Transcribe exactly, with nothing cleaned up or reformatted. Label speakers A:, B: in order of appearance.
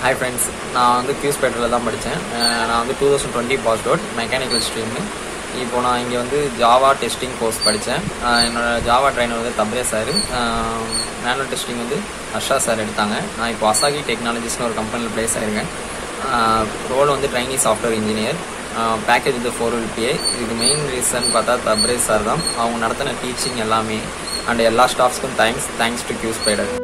A: Hi friends, நான் வந்து QSpiders தான் படித்தேன். நான் வந்து two thousand twenty passed out mechanical stream. இப்போ நான் இங்கே வந்து ஜாவா டெஸ்டிங் கோர்ஸ் படித்தேன். என்னோட ஜாவா ட்ரைனர் வந்து தப்ரே சார், மேனுவல் டெஸ்டிங் வந்து ஹர்ஷா சார் எடுத்தாங்க. நான் இப்போ அசாகி டெக்னாலஜிஸ்னு ஒரு கம்பெனியில் ப்ளேஸ் ஆகிருக்கேன். ரோல் வந்து ட்ரைனி சாஃப்ட்வேர் இன்ஜினியர். பேக்கேஜ் வந்து ஃபோர் எல்பிஏ. இதுக்கு மெயின் ரீசன் பார்த்தா தப்ரே சார் தான். அவங்க நடத்தின டீச்சிங் எல்லாமே அண்ட் எல்லா ஸ்டாஃப்ஸ்க்கும் தேங்க்ஸ் தேங்க்ஸ் டு QSpiders.